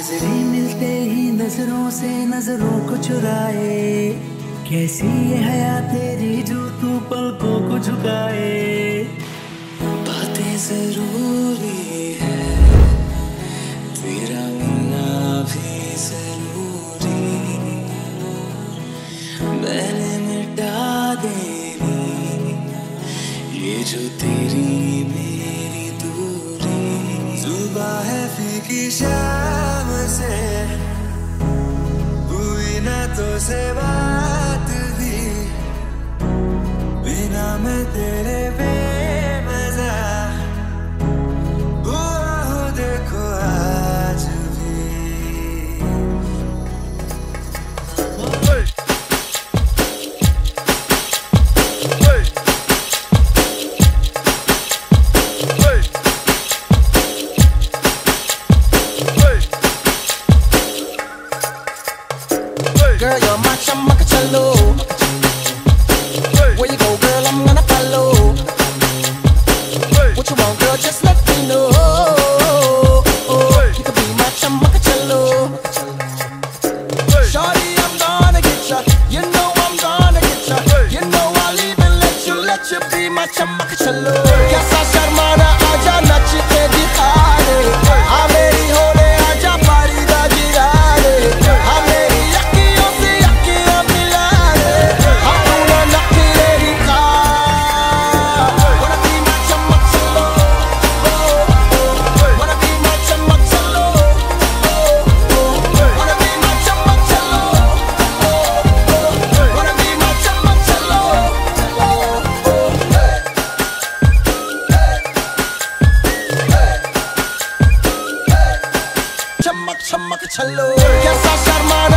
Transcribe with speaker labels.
Speaker 1: नजरें मिलते ही नजरों से नजरों को चुराए, कैसी ये हया तेरी जो तू पलकों को झुकाए। बातें जरूरी है, तेरा मिलना भी जरूरी, मैंने मिटा देनी ये जो तेरी मेरी दूरी। सुबह है फीकी शाम से हुई ना तो से बात भी, बिना मैं तेरे बेमज़ा हुआ हूँ देखो आज भी।
Speaker 2: Girl, you're my chamacachalo. Where you go, girl, I'm gonna follow. What you want, girl, just let me know. You can be my chamacachalo. Shorty, I'm gonna get ya. You know I'm gonna get ya. You know I'll even let you be my chamacachalo. Kaisa sharmana aaja nach ke dikha de, aa meri hole aaja pari da gira de, aa meri akhiyon se akhiyan mila de, apna nakhre dikha. Wanna be my chamacachalo, wanna be my chamacachalo, wanna be my chamacachalo, wanna be my chamacachalo. Chamak chamak chalo, kaisa sharmana